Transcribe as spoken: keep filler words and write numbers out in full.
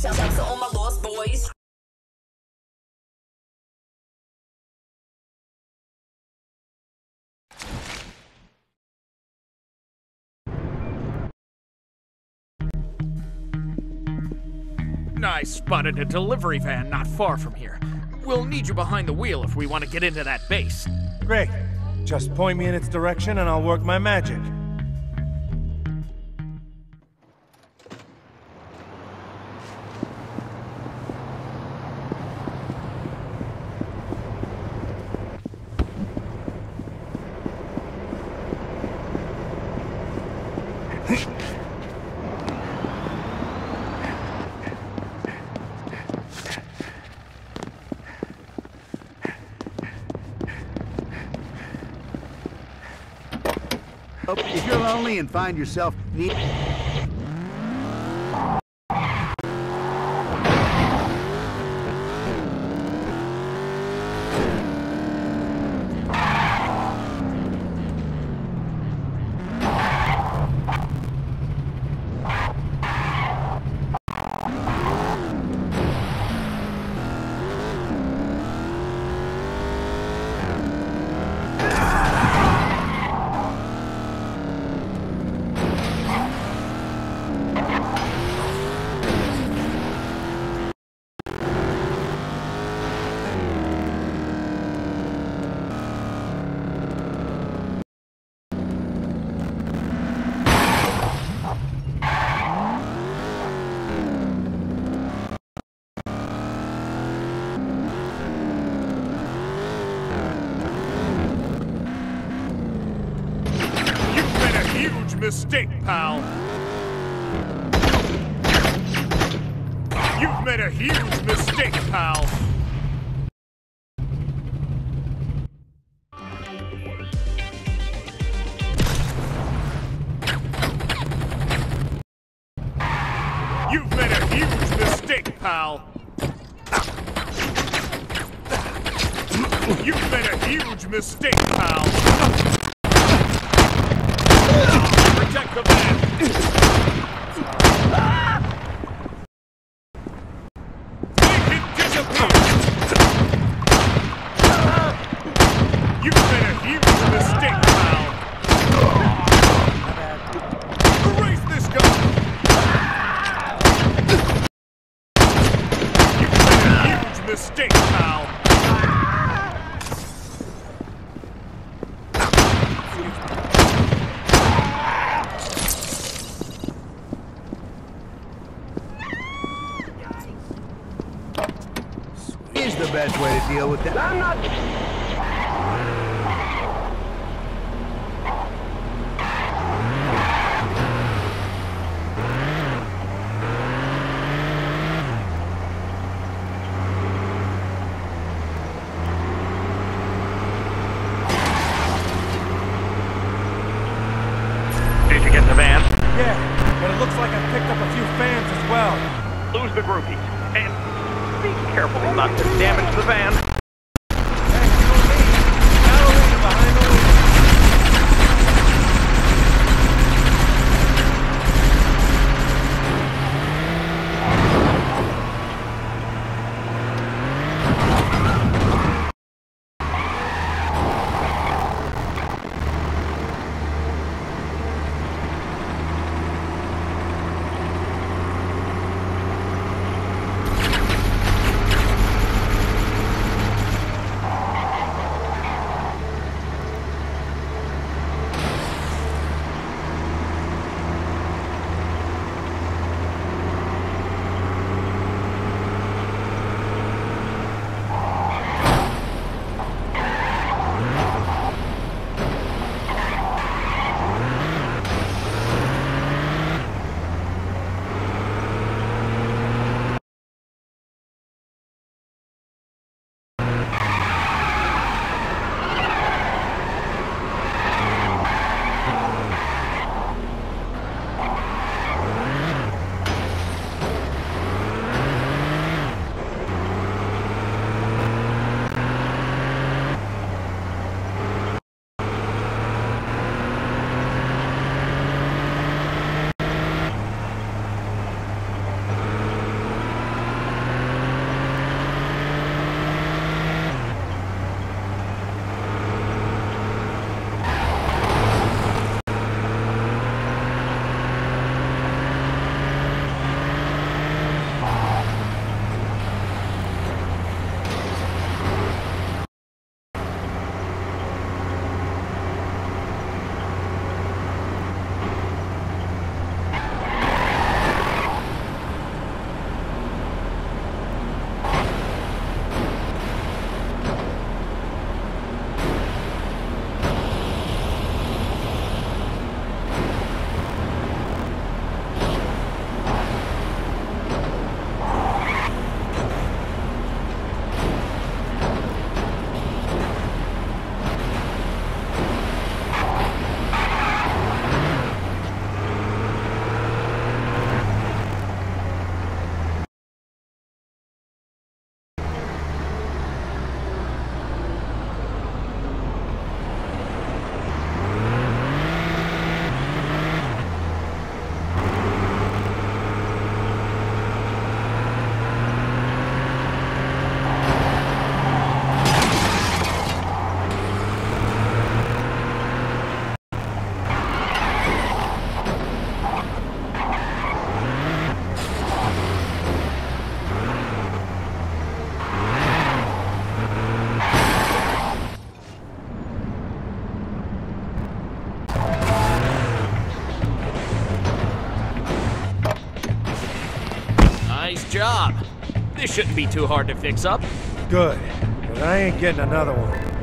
Shouts to all my lost boys. I spotted a delivery van not far from here. We'll need you behind the wheel if we want to get into that base. Great. Just point me in its direction and I'll work my magic. If you're lonely and find yourself need mistake, pal. You've made a huge mistake, pal. You've made a huge mistake, pal. You've made a huge mistake, pal. Protect the van! Make it disappear! You've made a huge mistake, pal! Erase this guy! You've made a huge mistake, pal! is the best way to deal with that. I'm not... Did you get the van? Yeah, but it looks like I picked up a few fans as well. Lose the groupies. And be careful not to damage the van. Hey, you know me. Ballerina behind the wheel. This shouldn't be too hard to fix up. Good, but I ain't getting another one.